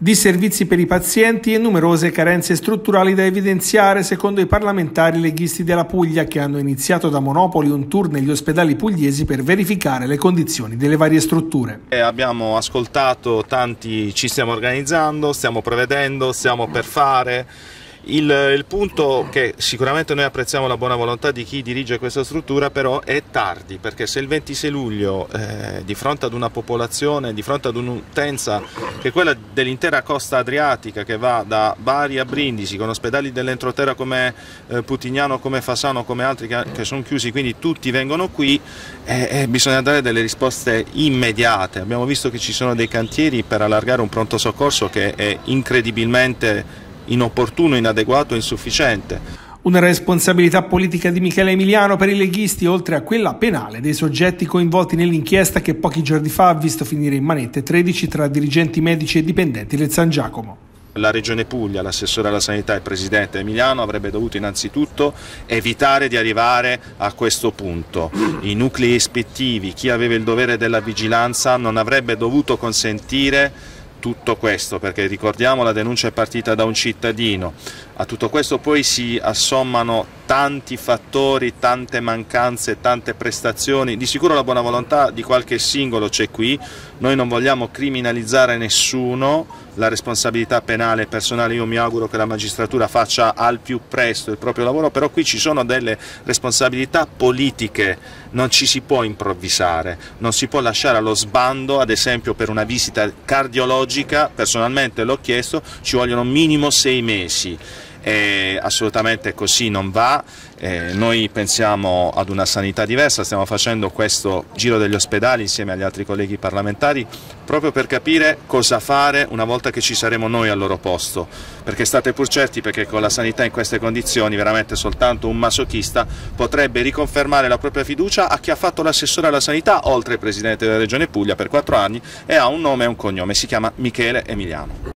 Disservizi per i pazienti e numerose carenze strutturali da evidenziare, secondo i parlamentari leghisti della Puglia, che hanno iniziato da Monopoli un tour negli ospedali pugliesi per verificare le condizioni delle varie strutture. Abbiamo ascoltato tanti, ci stiamo organizzando, stiamo prevedendo, stiamo per fare. Il punto che sicuramente noi apprezziamo la buona volontà di chi dirige questa struttura, però è tardi, perché se il 26 luglio di fronte ad una popolazione, di fronte ad un'utenza che è quella dell'intera costa adriatica, che va da Bari a Brindisi, con ospedali dell'entroterra come Putignano, come Fasano, come altri che sono chiusi, quindi tutti vengono qui, bisogna dare delle risposte immediate. Abbiamo visto che ci sono dei cantieri per allargare un pronto soccorso che è incredibilmente inopportuno, inadeguato e insufficiente. Una responsabilità politica di Michele Emiliano per i leghisti, oltre a quella penale dei soggetti coinvolti nell'inchiesta che pochi giorni fa ha visto finire in manette 13 tra dirigenti medici e dipendenti del San Giacomo. La Regione Puglia, l'assessore alla sanità e il presidente Emiliano avrebbe dovuto innanzitutto evitare di arrivare a questo punto. I nuclei ispettivi, chi aveva il dovere della vigilanza non avrebbe dovuto consentire tutto questo, perché ricordiamo la denuncia è partita da un cittadino. A tutto questo poi si assommano tanti fattori, tante mancanze, tante prestazioni. Di sicuro la buona volontà di qualche singolo c'è qui, noi non vogliamo criminalizzare nessuno, la responsabilità penale e personale io mi auguro che la magistratura faccia al più presto il proprio lavoro, però qui ci sono delle responsabilità politiche, non ci si può improvvisare, non si può lasciare allo sbando, ad esempio per una visita cardiologica, personalmente l'ho chiesto, ci vogliono minimo 6 mesi. Assolutamente così non va, noi pensiamo ad una sanità diversa, stiamo facendo questo giro degli ospedali insieme agli altri colleghi parlamentari proprio per capire cosa fare una volta che ci saremo noi al loro posto, perché state pur certi perché con la sanità in queste condizioni veramente soltanto un masochista potrebbe riconfermare la propria fiducia a chi ha fatto l'assessore alla sanità oltre il presidente della Regione Puglia per 4 anni e ha un nome e un cognome, si chiama Michele Emiliano.